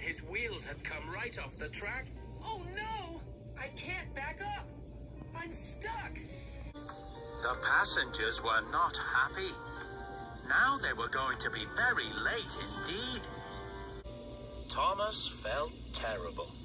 His wheels had come right off the track. Oh no! I can't back up! I'm stuck! The passengers were not happy. Now they were going to be very late indeed. Thomas felt terrible.